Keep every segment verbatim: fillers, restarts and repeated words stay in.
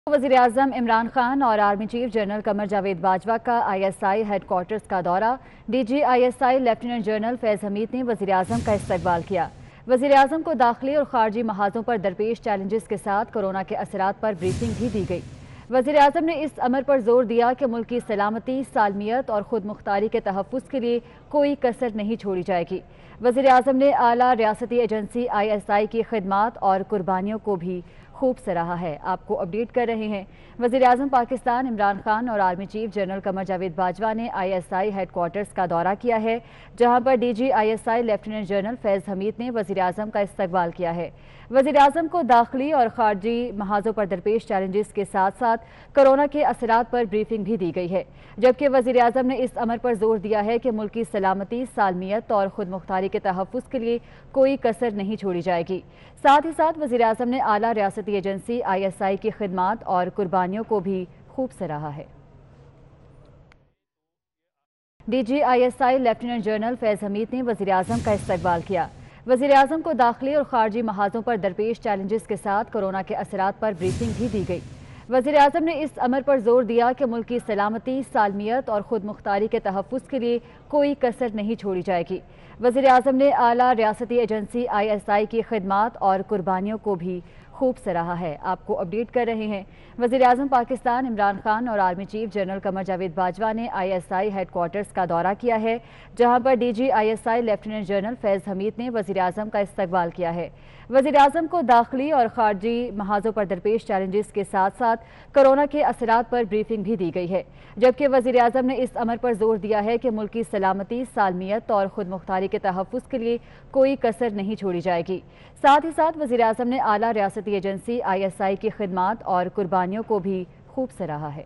वज़ीर-ए-आज़म इमरान खान और army chief general Qamar Javed Bajwa का I S I headquarters का दौरा। D G I S I lieutenant general Faiz Hameed ने वज़ीर-ए-आज़म का इस्तकबाल किया। वज़ीर-ए-आज़म को दाखिली और खारजी महाजों पर दरपेश चैलेंजेस के साथ कोरोना के असरात पर ब्रीफिंग भी दी गई। वज़ीर-ए-आज़म ने इस अमर पर जोर दिया कि मुल्क की सलामती, सालमियत और खुद मुख्तारी के तहफ़्फ़ुज़ के लिए कोई कसर नहीं छोड़ी जाएगी। वज़ीर-ए-आज़म ने आला रियासती एजेंसी आई एस आई की खिदमात और कुर्बानियों को भी खूब सराहा है। आपको अपडेट कर रहे हैं। वज़ीर-ए-आज़म पाकिस्तान इमरान खान और army chief general Qamar Javed Bajwa ने I S I headquarters का दौरा किया है, जहां पर D G I S I lieutenant general Faiz Hameed ने वज़ीर-ए-आज़म का इस्तकबाल किया है। वज़ीर-ए-आज़म को दाखिली और खारजी महाजों पर दरपेश चैलेंजेस के साथ साथ कोरोना के असरात पर ब्रीफिंग भी दी गई है, जबकि वज़ीर-ए-आज़म ने इस अमर पर जोर दिया है कि मुल्क की सलामती, सालमियत और खुद मुख्तारी के तहफ़्फ़ुज़ के लिए कोई कसर नहीं छोड़ी जाएगी। साथ ही साथ वज़ीर-ए-आज़म ने आला रियासती एजेंसी आई एस आई की खिदमात और कुर्बानियों को भी खूब सराहा है। D G I S I lieutenant general Faiz Hameed ने वज़ीर-ए-आज़म का इस्तकबाल किया। वज़ीर-ए-आज़म को दाखिली और खारजी महाजों पर दरपेश चैलेंजेस के साथ कोरोना के असरात पर ब्रीफिंग भी दी गई। वज़ीर-ए-आज़म ने इस अमर पर जोर दिया कि मुल्क की सलामती, सालमियत और खुद मुख्तारी के तहफ़्फ़ुज़ के लिए कोई कसर नहीं छोड़ी जाएगी। वज़ीर-ए-आज़म ने आला रियासती एजेंसी आई एस आई की खिदमात और कुर्बानियों को भी खूब सराहा है। आपको अपडेट कर रहे हैं। वज़ीर-ए-आज़म पाकिस्तान इमरान खान और army chief general Qamar Javed Bajwa ने I S I headquarters का दौरा किया है, जहां पर D G I S I lieutenant general Faiz Hameed ने वज़ीर-ए-आज़म का इस्तकबाल किया है। वज़ीर-ए-आज़म को दाखिली और खारजी महाजों पर दरपेश चैलेंजेस के साथ साथ कोरोना के असरात पर ब्रीफिंग भी दी गई है, जबकि वज़ीर-ए-आज़म ने इस अमर पर जोर दिया है कि मुल्क की सलामती, सालमियत और खुद मुख्तारी के तहफ़्फ़ुज़ के लिए कोई कसर नहीं छोड़ी जाएगी। साथ ही साथ वज़ीर-ए-आज़म ने आला रियासती एजेंसी आई एस आई की खिदमात और कुर्बानियों को भी खूब सराहा है।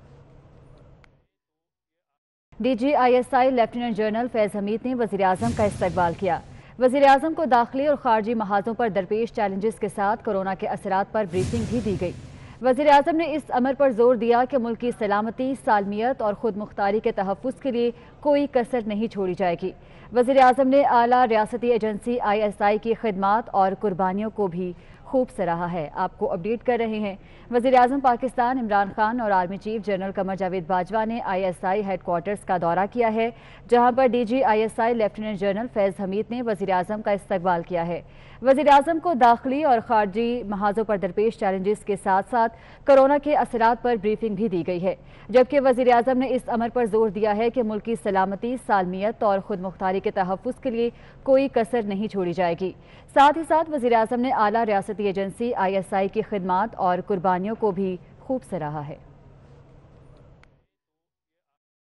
D G I S I lieutenant general Faiz Hameed ने वज़ीर-ए-आज़म का इस्तकबाल किया। वज़ीर-ए-आज़म को दाखिली और खारजी महाजों पर दरपेश चैलेंजेस के साथ कोरोना के असरात पर ब्रीफिंग भी दी गई। वज़ीर-ए-आज़म ने इस अमर पर जोर दिया कि मुल्क की सलामती, सालमियत और खुद मुख्तारी के तहफ़्फ़ुज़ के लिए कोई कसर नहीं छोड़ी जाएगी। वज़ीर-ए-आज़म ने आला रियासती एजेंसी आई एस आई की खिदमात और कुर्बानियों को भी खूब सराहा है। आपको अपडेट कर रहे हैं। वज़ीर-ए-आज़म पाकिस्तान इमरान खान और army chief general Qamar Javed Bajwa ने I S I headquarters का दौरा किया है, जहां पर D G I S I lieutenant general Faiz Hameed ने वज़ीर-ए-आज़म का इस्तकबाल किया है। वज़ीर-ए-आज़म को दाखिली और खारजी महाजों पर दरपेश चैलेंजेस के साथ साथ कोरोना के असरात पर ब्रीफिंग भी दी गई है, जबकि वज़ीर-ए-आज़म ने इस अमर पर जोर दिया है कि मुल्क की सलामती, सालमियत और खुद मुख्तारी के तहफ़्फ़ुज़ के लिए कोई कसर नहीं छोड़ी जाएगी। साथ ही साथ वज़ीर-ए-आज़म ने आला रियासती एजेंसी आई एस आई की खिदमात और कुर्बानियों को भी खूब सराहा है।